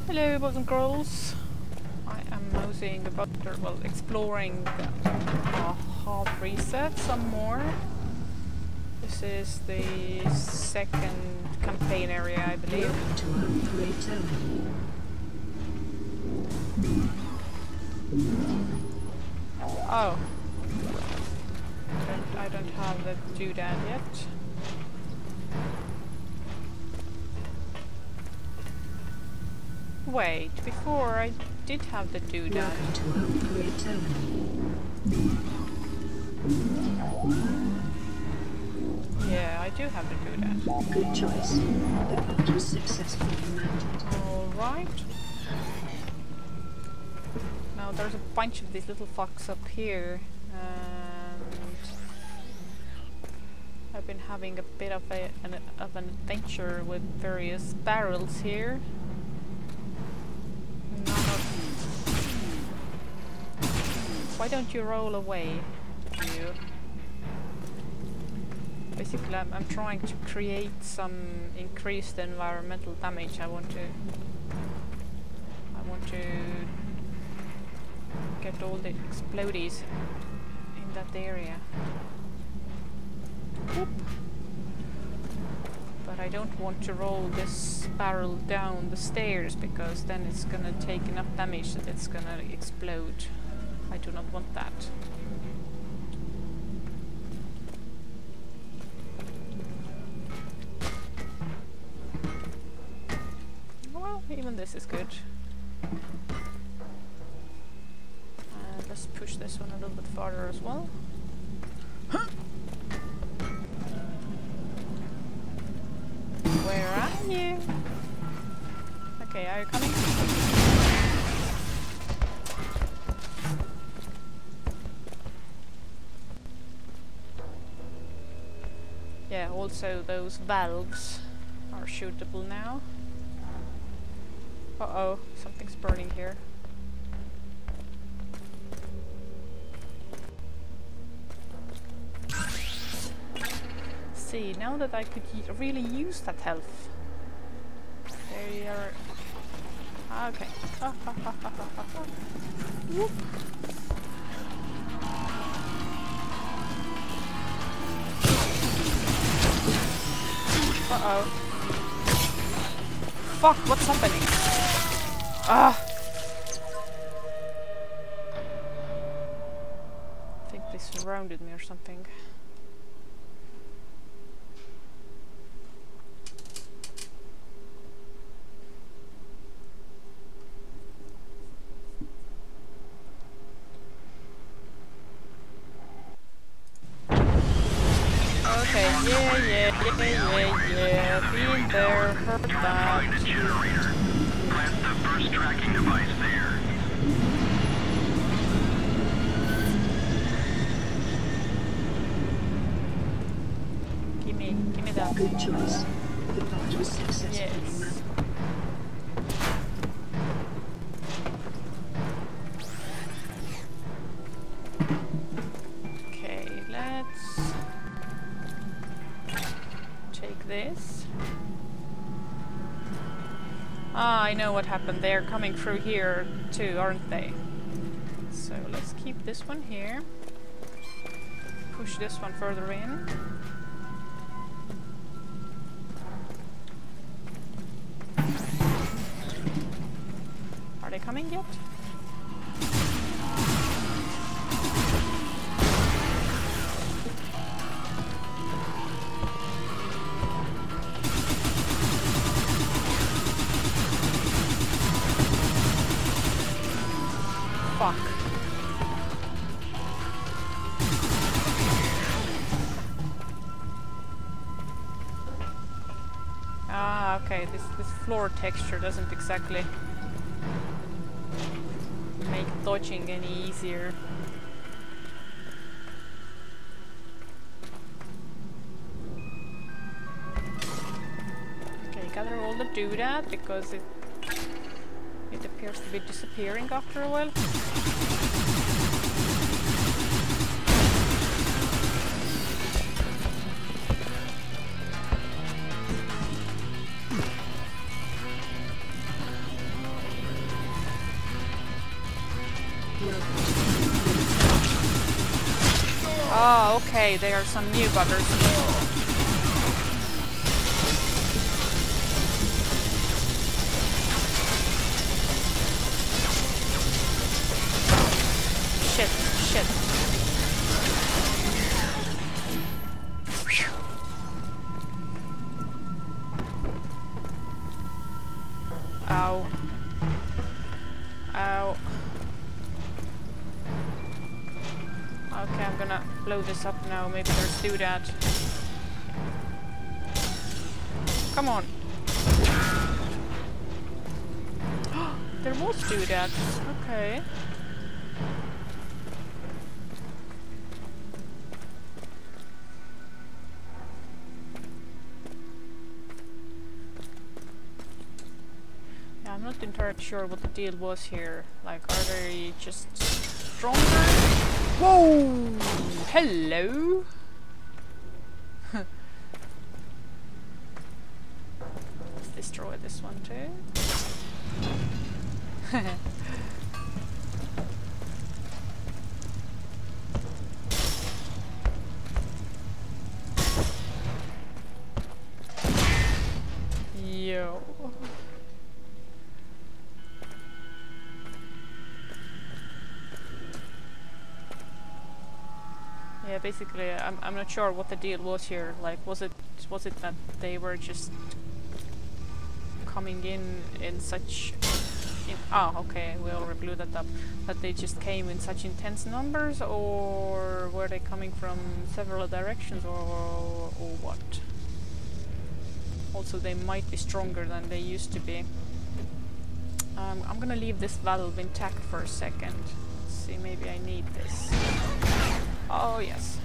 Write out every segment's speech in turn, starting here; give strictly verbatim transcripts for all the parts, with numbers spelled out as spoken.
Hello, boys and girls. I am moseying about, or, well, exploring the uh, half reset some more. This is the second campaign area, I believe. Oh. I don't, I don't have the doodad yet. Wait, before I did have the doodad. Yeah, I do have the doodad. Good choice. The plot was successfully mounted. Alright. Now there's a bunch of these little fucks up here. And I've been having a bit of a an, of an adventure with various barrels here. None of Why don't you roll away, you? Basically, I'm, I'm trying to create some increased environmental damage. I want to I want to get all the explodies in that area. Whoop. But I don't want to roll this barrel down the stairs because then it's gonna take enough damage that it's gonna explode. I do not want that. Well, even this is good. And let's push this one a little bit farther as well. Huh? Where are you? Okay, are you coming? Yeah, also those valves are shootable now. Uh-oh, something's burning here. See, now that I could really use that health. They are... Ah, okay. Ah, ha, ha, ha, ha, ha. Whoop. Uh-oh. Fuck, what's happening? Ah! I think they surrounded me or something. Okay, yeah, yeah, yeah, yeah, yeah, been there, heard that. Plant the first tracking device there. Give me, give me that. Good choice. The plot was successfully Yes. mounted. Okay, let's take this. Ah, I know what happened. They're coming through here too, aren't they? So let's keep this one here. Push this one further in. Are they coming yet? Fuck. Ah, okay, this, this floor texture doesn't exactly make dodging any easier. Okay, gather all the doodad because it it appears to be disappearing after a while. Oh, okay, there are some new buggers. Shit, shit. Ow. Ow. Okay, I'm gonna blow this up now. Maybe there's do that. Come on. There was do that. Okay. Yeah, I'm not entirely sure what the deal was here. Like, are they just stronger? Whoa! Hello! Let's destroy this one too. Yo. Yeah, basically, I'm I'm not sure what the deal was here. Like, was it was it that they were just coming in in such in oh, okay, we already blew that up. That they just came in such intense numbers, or were they coming from several directions, or or what? Also, they might be stronger than they used to be. Um, I'm gonna leave this valve intact for a second. Let's see, maybe I need this. Oh, yes.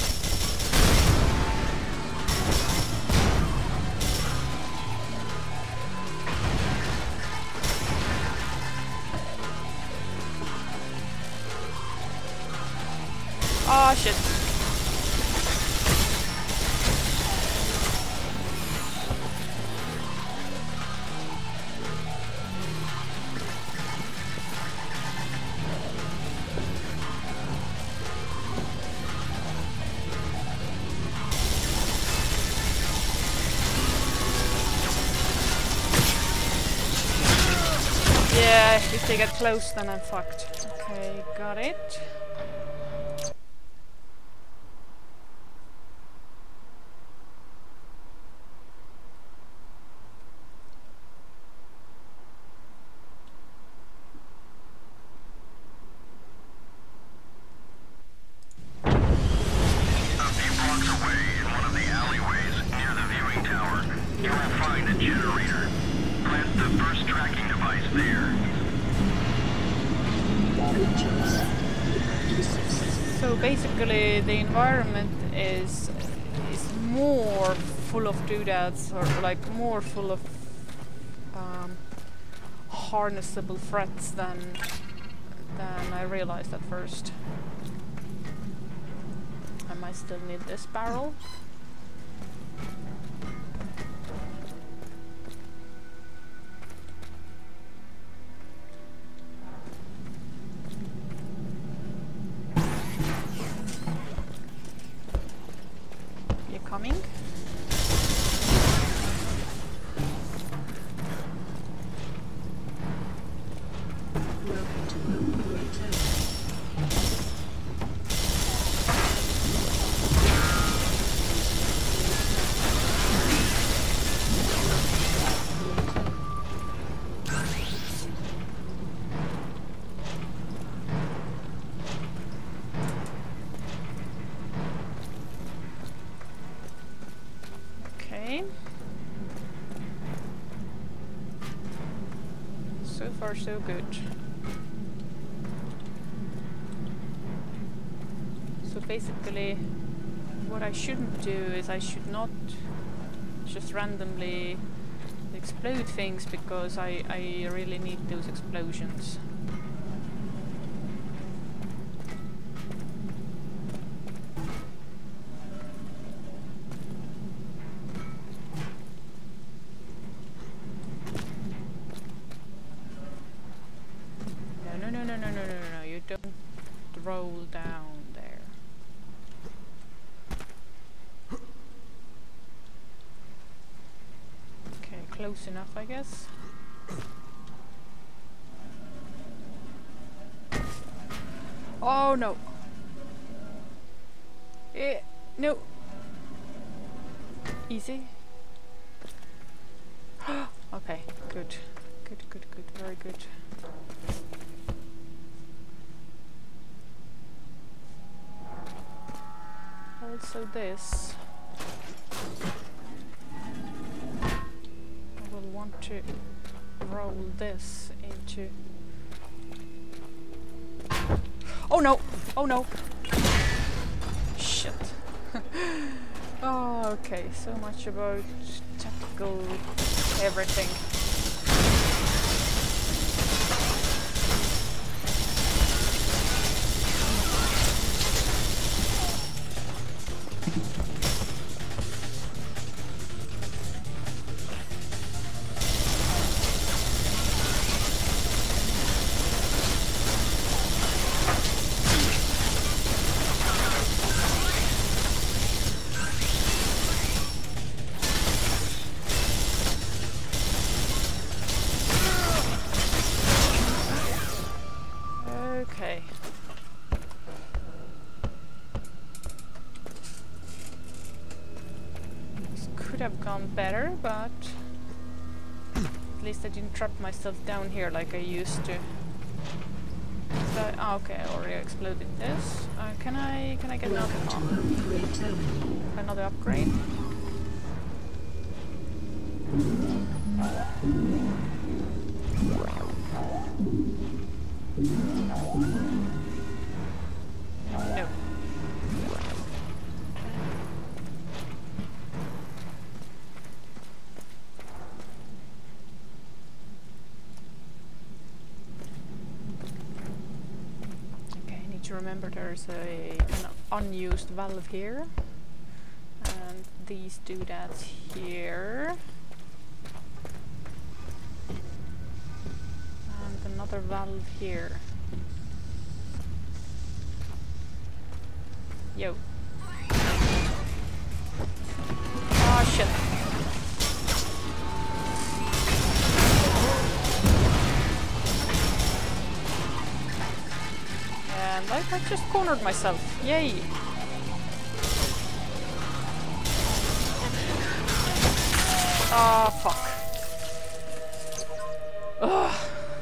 Oh, shit. Yeah, if they get close, then I'm fucked. Okay, got it. So basically, the environment is is more full of doodads, or like more full of um, harnessable threats than than I realized at first. I might still need this barrel. Coming. Welcome to Noobvision. So far, so good. So basically, what I shouldn't do is I should not just randomly explode things, because I, I really need those explosions. No, no, no, no, no, no, no, no, you don't roll down there. close enough, I guess. Oh no! Eh, no! Easy. Okay, good. Good, good, good, very good. Also this. I will want to roll this into... Oh no! Oh no! Shit. Oh, okay, so much about tactical everything. Okay. This could have gone better, but at least I didn't trap myself down here like I used to. So, oh, okay, I already exploded this. Uh, can I can I get another oh, another upgrade? No. Okay, I need to remember there's a an unused valve here, and these doodads here, and another valve here. Yo. Oh shit. And I, I just cornered myself. Yay. Ah, fuck. Ugh.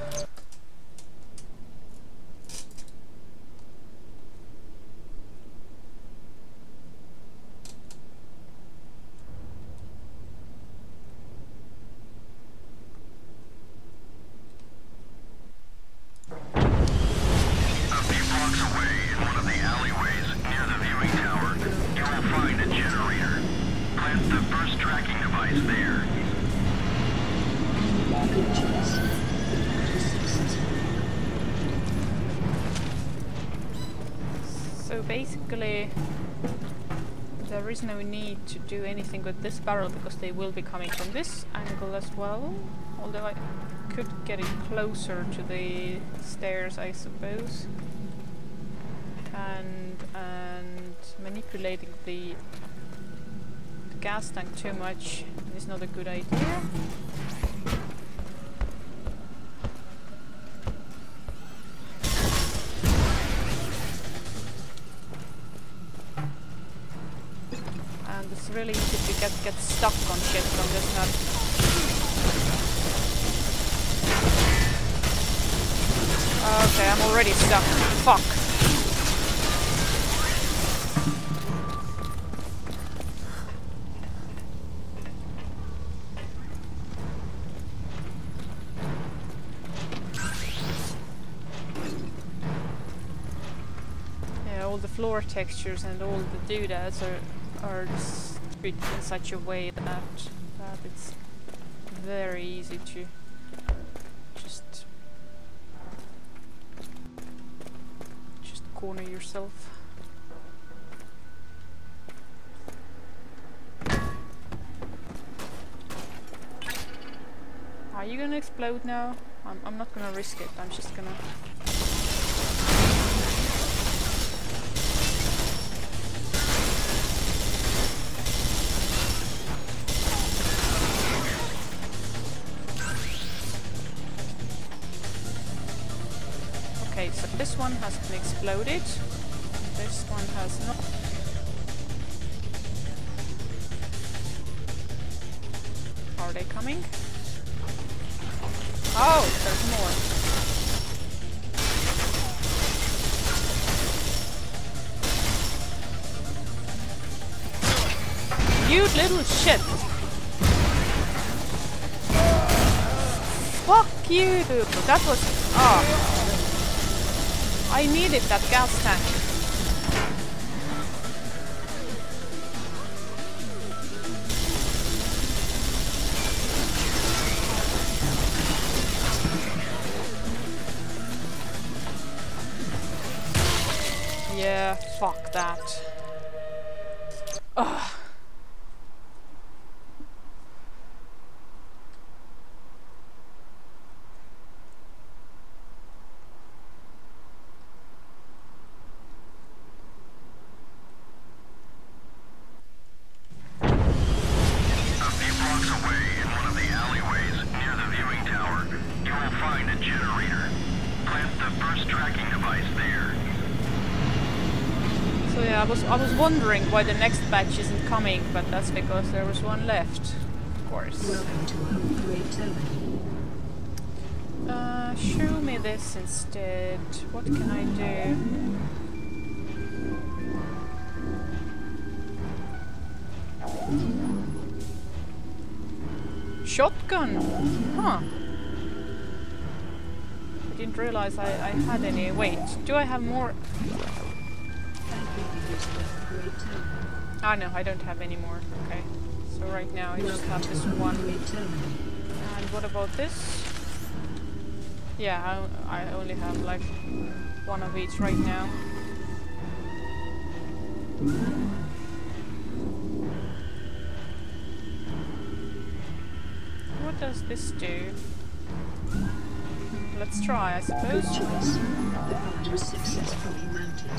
So basically, there is no need to do anything with this barrel because they will be coming from this angle as well. Although I could get it closer to the stairs, I suppose. And and manipulating the, the gas tank too much is not a good idea. And it's really easy to get get stuck on shit from this nut. Okay, I'm already stuck. Fuck. Yeah, all the floor textures and all the doodads are are treated in such a way that that it's very easy to just just corner yourself. Are you gonna explode now? I'm, I'm not gonna risk it. I'm just gonna... Okay, so this one has been exploded. This one has not. Are they coming? Oh, there's more. You little shit! Fuck you! That was... Oh. I needed that gas tank. Yeah, fuck that. Ugh. I was I was wondering why the next batch isn't coming, but that's because there was one left, of course. Welcome to Home Great Terminal. Uh, show me this instead. What can I do? Shotgun! Huh. I didn't realize I, I had any. Wait, do I have more? Ah, no, I don't have any more. Okay. So right now I just have this one. And what about this? Yeah, I, I only have like one of each right now. What does this do? Let's try, I suppose. Good choice. The pod was successfully mounted.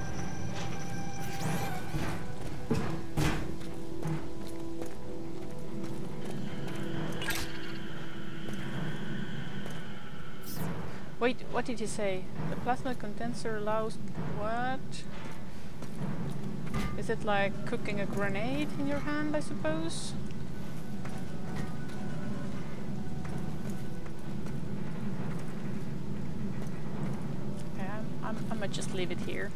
Wait, what did he say? The plasma condenser allows... what? Is it like cooking a grenade in your hand, I suppose? Okay, I'm, I'm, I might just leave it here.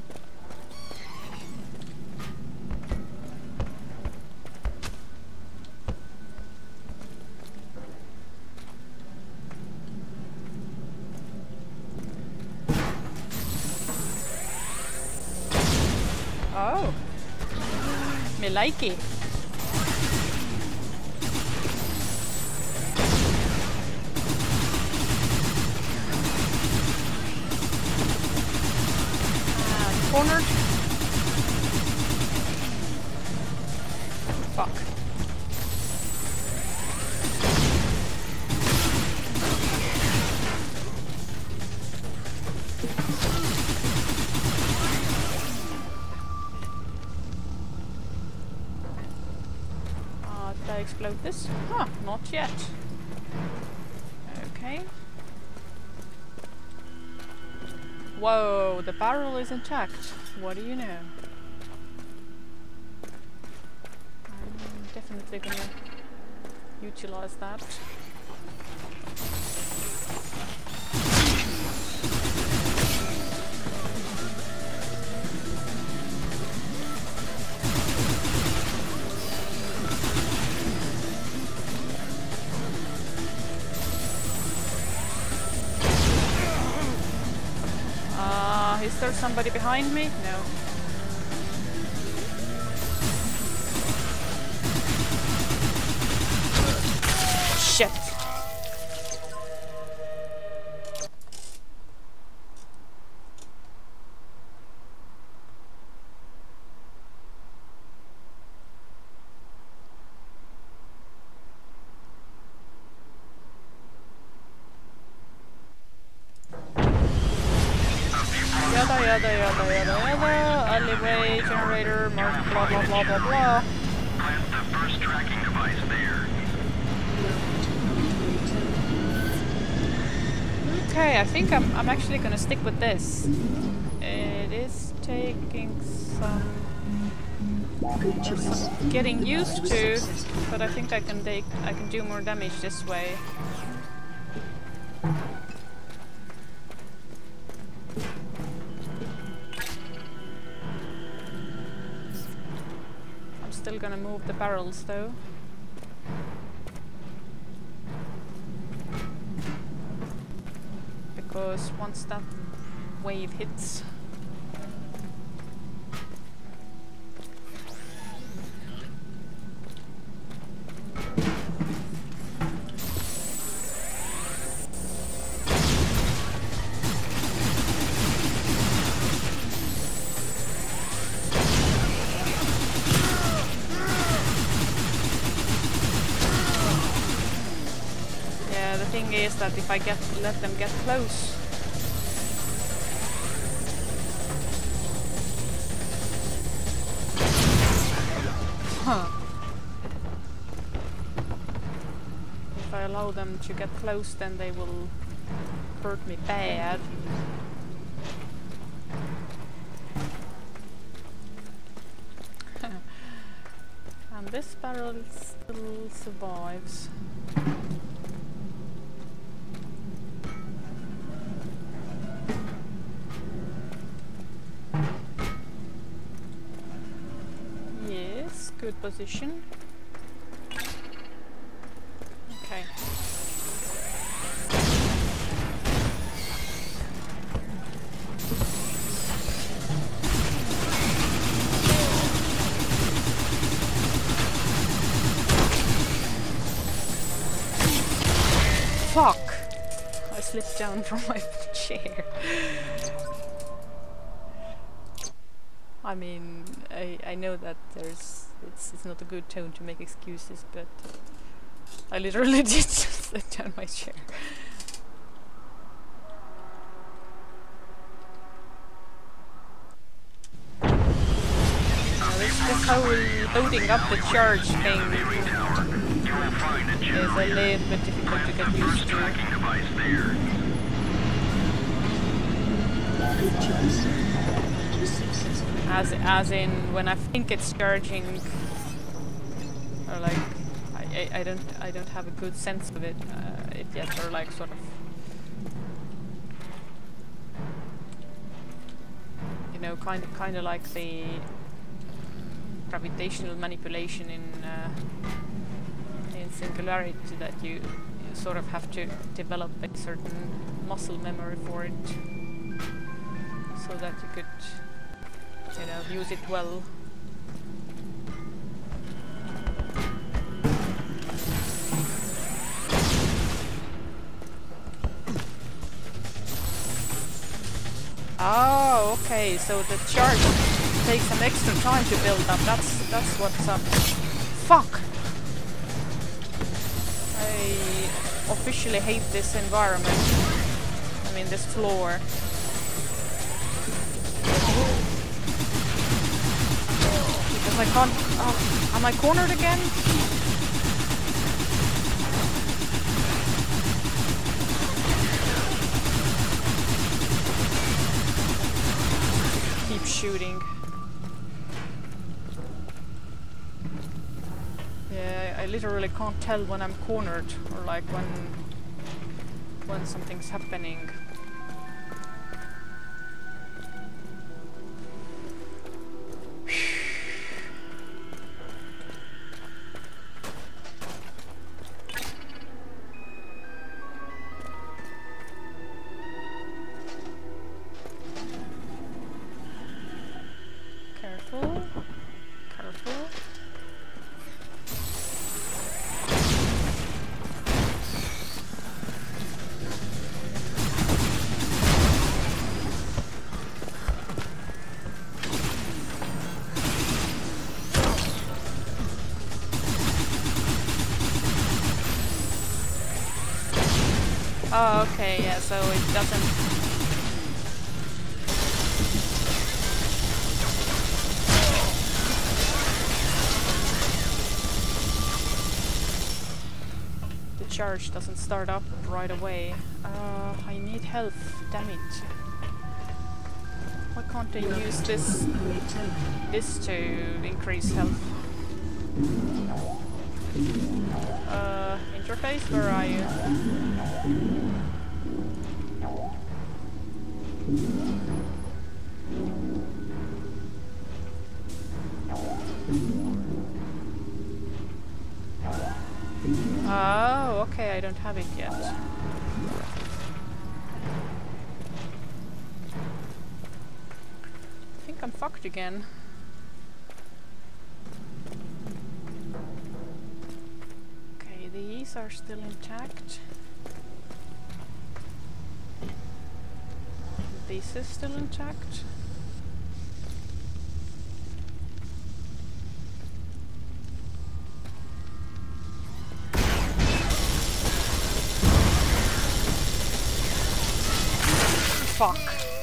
Oh, me like it. Uh, cornered. Fuck. Explode this? Huh, not yet. Okay. Whoa, the barrel is intact. What do you know? I'm definitely gonna utilize that. Is there somebody behind me? No. Shit. Yada yada yada yada yada, alleyway, generator, mark, blah blah blah blah blah. Plant the first tracking device there. Okay, I think I'm, I'm actually gonna stick with this. It is taking some, Good choice. some getting used Was to, successful. but I think I can take I can do more damage this way. I'm still gonna move the barrels though. Because once that wave hits, yeah, the thing is that if I get let them get close, huh? If I allow them to get close, then they will hurt me bad. And this barrel still survives. Yes, good position. Okay. Fuck! I slipped down from my chair. I mean, I, I know that there's it's it's not a good tone to make excuses, but I literally did slip down my chair. Now this, this whole loading up the charge thing is a little bit difficult to get used to. Good choice. Was successful. As as in when I think it's charging, or like I, I, I don't I don't have a good sense of it uh, it yet, or like sort of, you know, kind of kind of like the gravitational manipulation in uh, in Singularity, that you, you sort of have to develop a certain muscle memory for it, so that you could, you know, use it well. Oh, okay, so the charge takes some extra time to build up. That's that's what's up. Fuck! I officially hate this environment. I mean, this floor. Because I can't... Oh, am I cornered again? Keep shooting. Yeah, I literally can't tell when I'm cornered, or like when when something's happening. Careful. Careful. Oh, okay, yeah, so it doesn't... The charge doesn't start up right away. Uh, I need health, damn it. Why can't I use this, this to increase health? Uh, interface, where are you? Oh, okay, I don't have it yet. I think I'm fucked again. Okay, these are still intact. This is still intact. Fuck.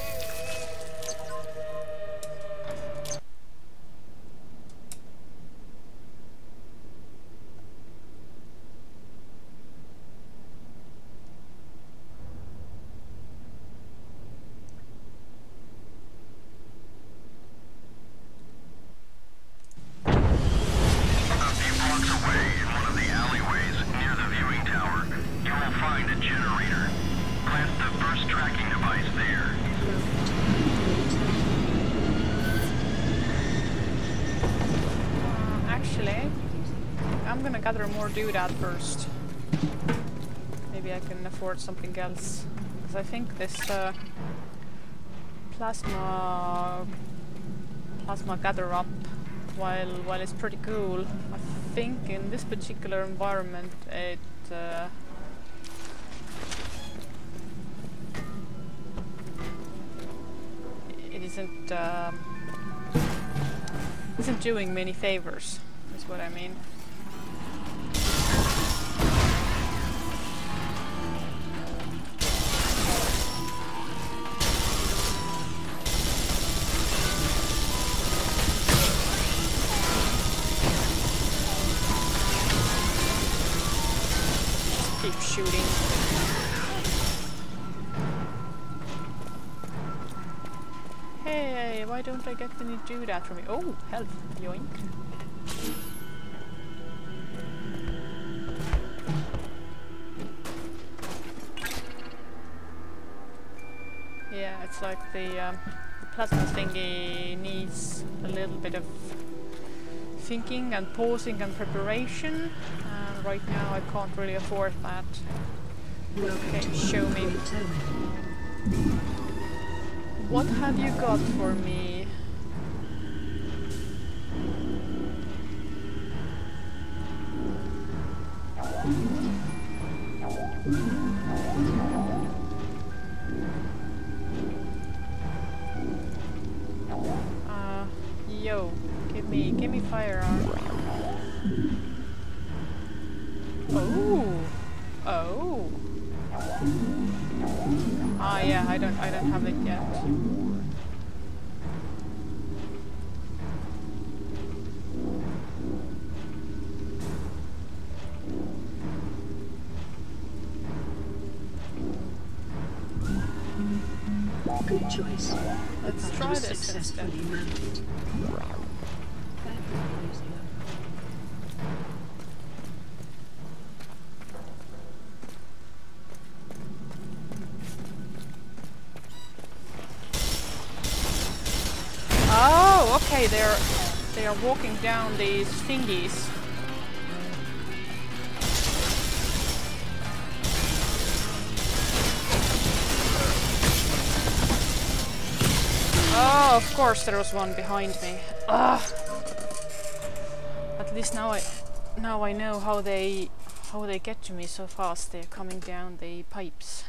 Gather more doodad first. Maybe I can afford something else. Because I think this uh, plasma plasma gather up, while while it's pretty cool, I think in this particular environment it uh, it isn't um, isn't doing many favors. Is what I mean. Shooting. Hey, why don't I get any do that from me? Oh, health. Yoink. Yeah, it's like the, um, the plasma thingy needs a little bit of thinking and pausing and preparation. Right now I can't really afford that. Okay, show me. What have you got for me? Uh, yo, give me, give me firearm. Oh, oh. Ah, yeah. I don't. I don't have it yet. Good choice. Let's try this instead. Oh, okay, they're they are walking down these thingies. Oh, of course there was one behind me. Ugh. At least now I now I know how they how they get to me so fast. They're coming down the pipes.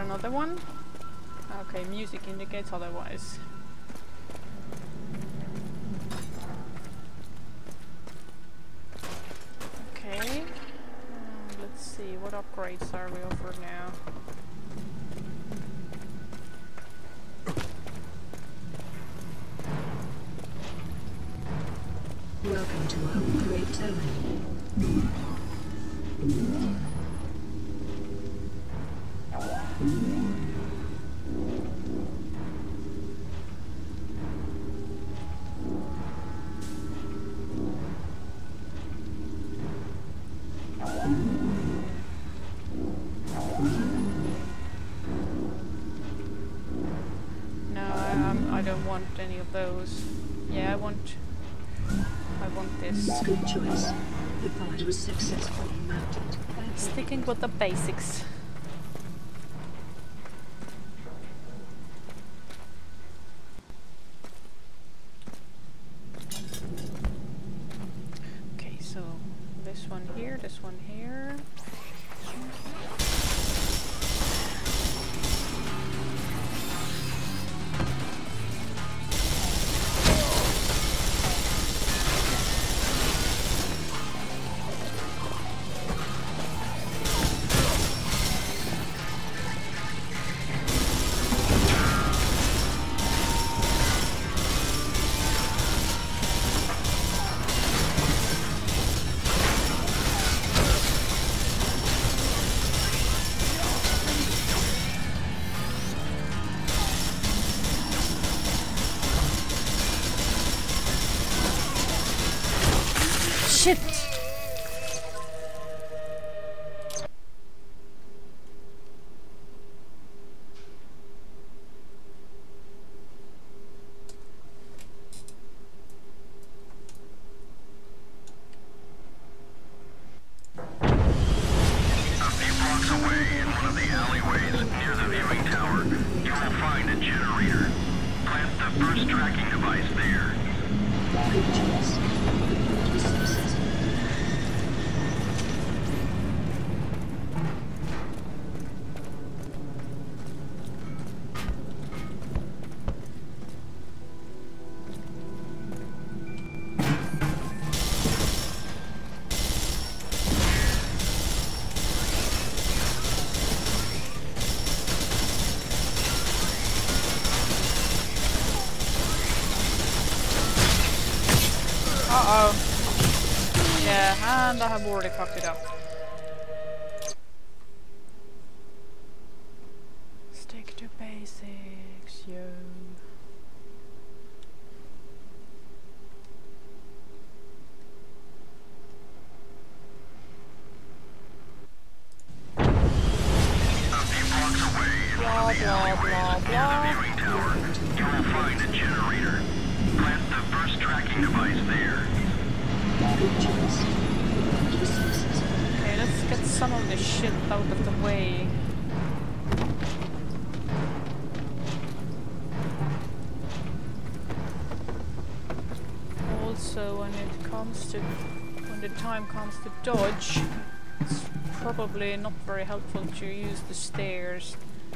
another one? Okay, music indicates otherwise. Okay. Uh, let's see, what upgrades are we offered now? Welcome to our upgrade terminal. No, I, um, I don't want any of those. Yeah, I want... I want this. Good choice. The pod was successfully mounted. Sticking with the basics. Okay, so this one here, this one here. Shit! A few blocks away in one of the alleyways near the viewing tower, you will find a generator. Plant the first tracking device there. Good choice. The pod was successful. Uh-oh. Yeah, and I have already fucked it up. Stick to basics, yo. A few blocks away in one Blah, of the blah, alleyways blah, near the blah. viewing tower, you will find a generator. Plant the first tracking device there. Good choice. The pod was successful. Okay, let's get some of this shit out of the way. Also, when it comes to... when the time comes to dodge, it's probably not very helpful to use the stairs.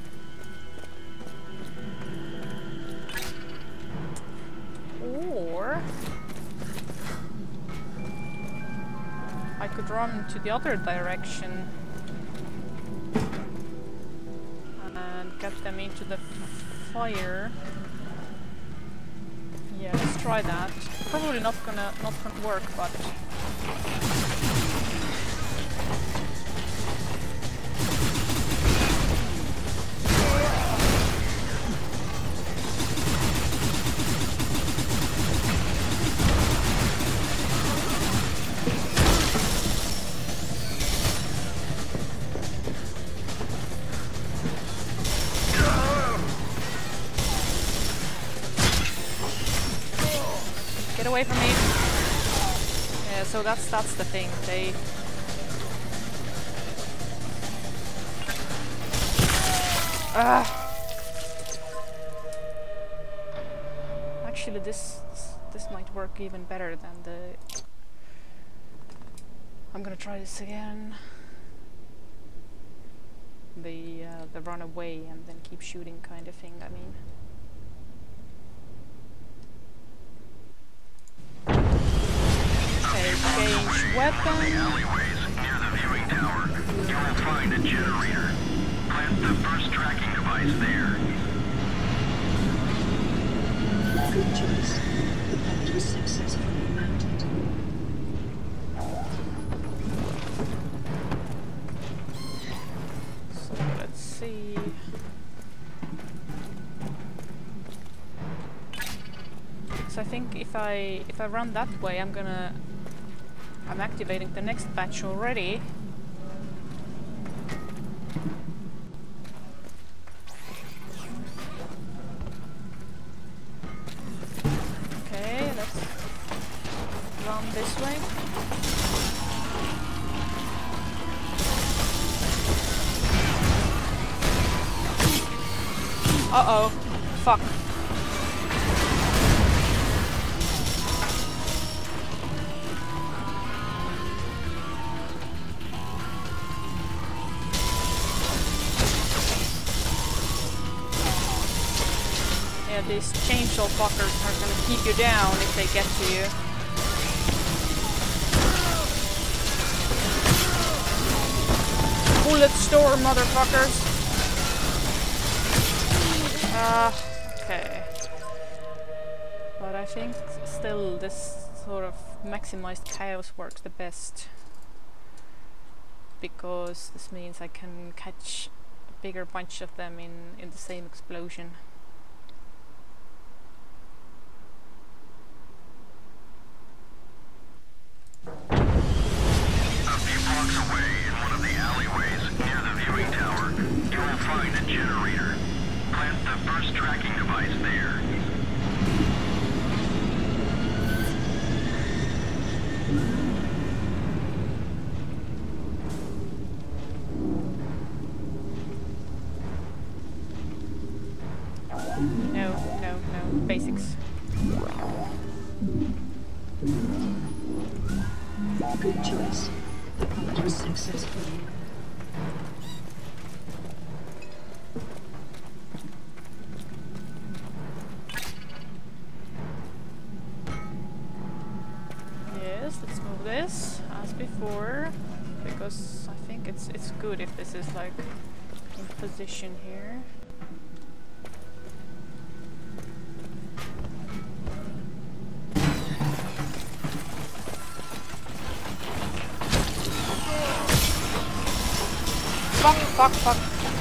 Or... I could run to the other direction and get them into the fire. Yeah, let's try that. Probably not gonna not gonna work, but get away from me. Yeah, so that's that's the thing. They Ah. Actually, this this might work even better than the. I'm gonna try this again. the uh, the run away and then keep shooting kind of thing. I mean. Okay, change weapon. The alleyways near the viewing tower. You will find a generator. Plant the first tracking device there. Good choice. The pod was successfully mounted. So let's see. So I think if I if I run that way, I'm gonna I'm activating the next batch already. Okay, let's run this way. Uh-oh. Fuck. Yeah, these chainsaw fuckers are gonna keep you down if they get to you. Bullet storm, motherfuckers! Uh, okay. But I think still this sort of maximized chaos works the best. Because this means I can catch a bigger bunch of them in, in the same explosion. A few blocks away in one of the alleyways near the viewing tower, you will find a generator. Plant the first tracking device there. No, no, no. Basics. Good choice. The pod was successfully. Yes, let's move this as before, because I think it's it's good if this is like in position here. Fuck, fuck, fuck.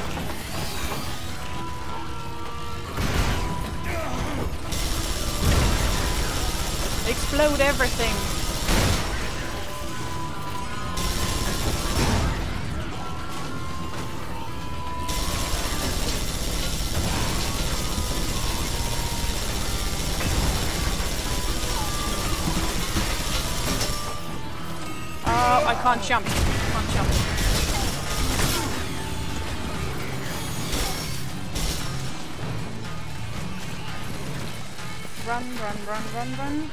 Explode everything. Oh, I can't jump. Can't jump. Run, run, run, run, run.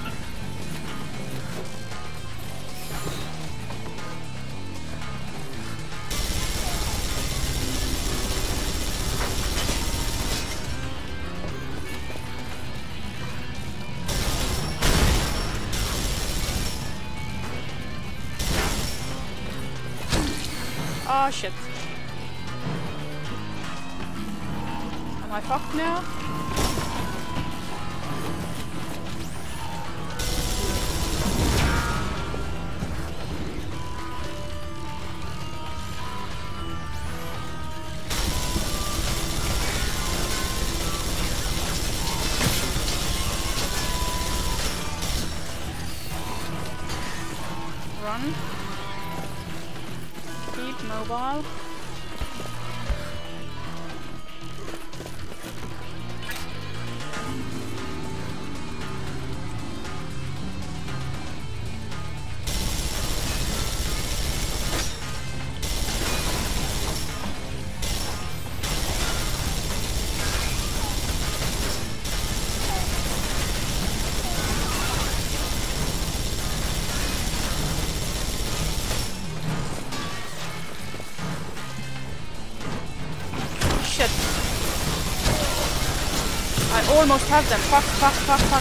Oh shit. Am I fucked now? Run. Keep mobile. almost have them. Fuck, fuck, fuck, fuck.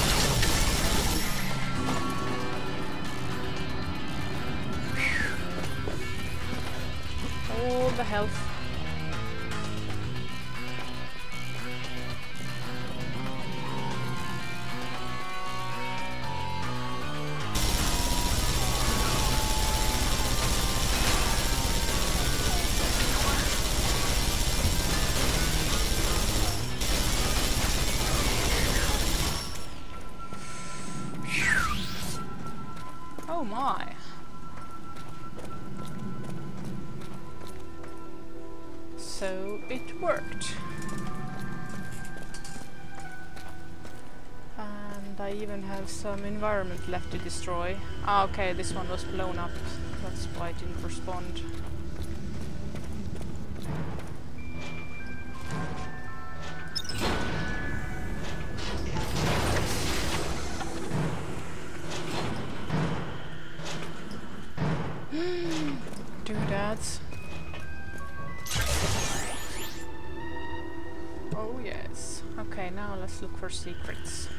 All the health. Oh my. So it worked. And I even have some environment left to destroy. Ah, okay, this one was blown up. That's why it didn't respond. Doodads. Oh yes. Okay, now let's look for secrets.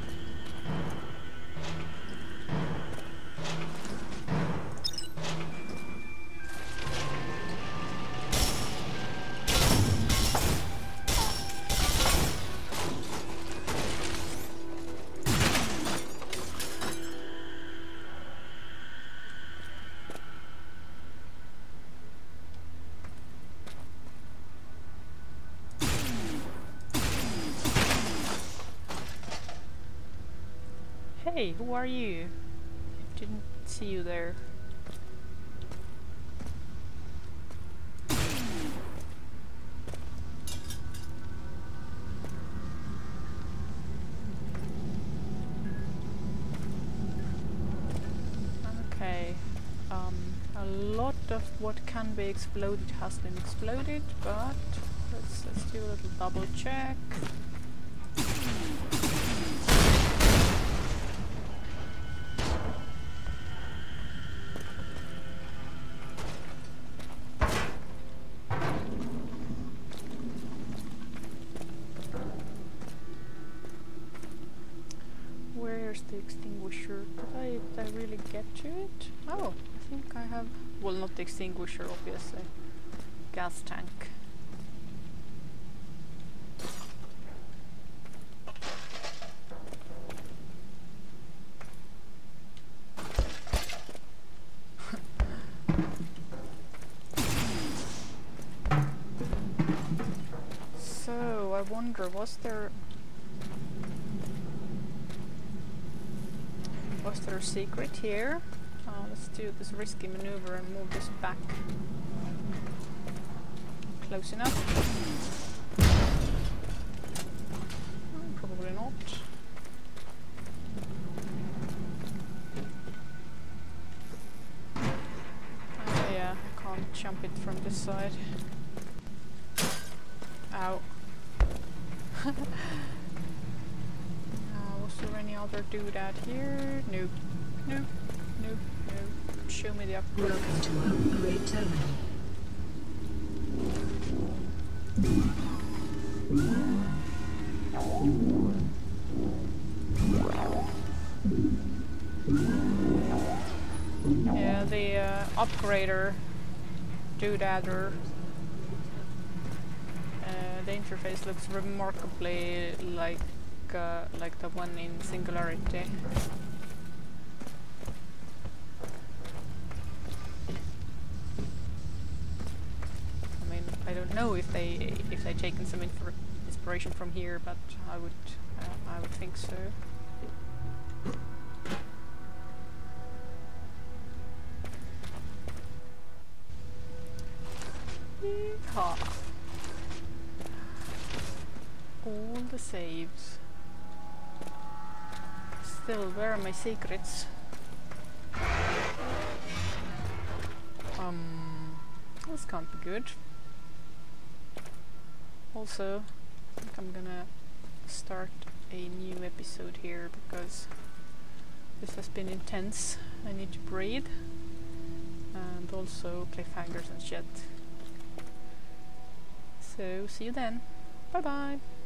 Hey, who are you? Didn't see you there. Okay. Um, a lot of what can be exploded has been exploded, but let's, let's do a little double check. Where's the extinguisher? Did I, did I really get to it? Oh, I think I have... Well, not the extinguisher, obviously. Gas tank. So, I wonder, was there... Was there a secret here? Uh, let's do this risky maneuver and move this back. Close enough? Hmm, probably not. Oh yeah, I can't jump it from this side. Ow. Is there any other doodad here? Nope. Nope. Nope. Nope. Show me the upgrade. Welcome to our upgrade terminal. Yeah, the uh, upgrader doodadder. Uh, the interface looks remarkably like Uh, like the one in Singularity. I mean, I don't know if they if they taken some inspiration from here, but I would uh, I would think so. Yeehaw. All the saves. Still, where are my secrets? Um, this can't be good. Also, I think I'm gonna start a new episode here because this has been intense. I need to breathe. And also cliffhangers and shit. So, see you then. Bye bye!